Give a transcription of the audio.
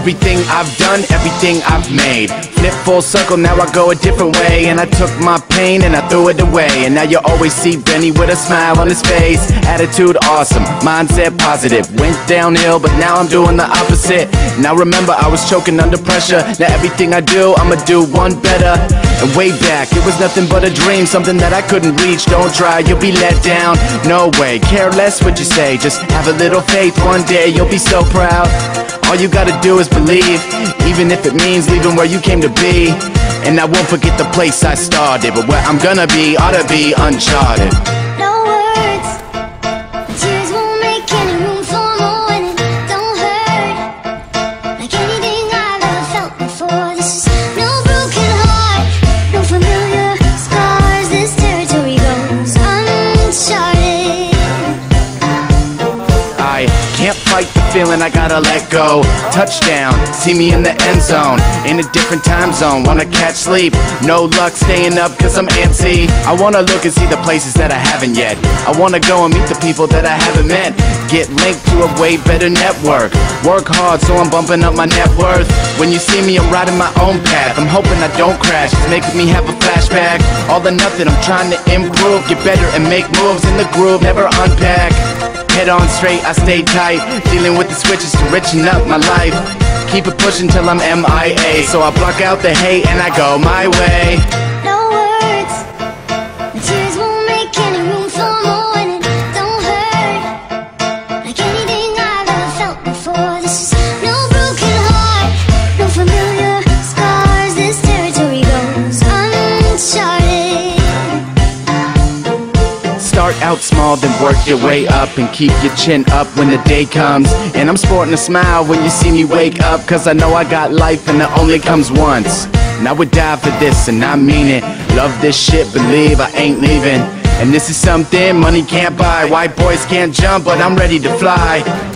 everything I've done, everything I've made. Flip full circle, now I go a different way. And I took my pain and I threw it away. And now you always see Benny with a smile on his face. Attitude awesome, mindset positive. Went downhill, but now I'm doing the opposite. Now remember, I was choking under pressure. Now everything I do, I'ma do one better. And way back, it was nothing but a dream, something that I couldn't reach. Don't try, you'll be let down. No way, care less what you say. Just have a little faith, one day you'll be so proud. All you gotta do is believe, even if it means leaving where you came to be. And I won't forget the place I started, but where I'm gonna be ought to be uncharted. No words, tears won't make any room for more, and it don't hurt like anything I've ever felt before. This is no broken heart, no familiar scars. This territory goes uncharted. I can't fight the feeling, I gotta let go. Touchdown, see me in the end zone. In a different time zone, wanna catch sleep. No luck staying up cause I'm antsy. I wanna look and see the places that I haven't yet. I wanna go and meet the people that I haven't met. Get linked to a way better network. Work hard so I'm bumping up my net worth. When you see me, I'm riding my own path. I'm hoping I don't crash, it's making me have a flashback. All or nothing, I'm trying to improve. Get better and make moves in the groove, never unpack. Head on straight, I stay tight, dealing with the switches to richen up my life. Keep it pushing till I'm MIA, so I block out the hate and I go my way. No words, the tears won't make any room for more, and it don't hurt like anything I've ever felt before. This is no broken heart, no familiar scars. This territory goes uncharted. Start out small, then work your way up, and keep your chin up when the day comes. And I'm sporting a smile when you see me wake up, cause I know I got life and it only comes once. And I would die for this and I mean it. Love this shit, believe I ain't leaving. And this is something money can't buy. White boys can't jump, but I'm ready to fly.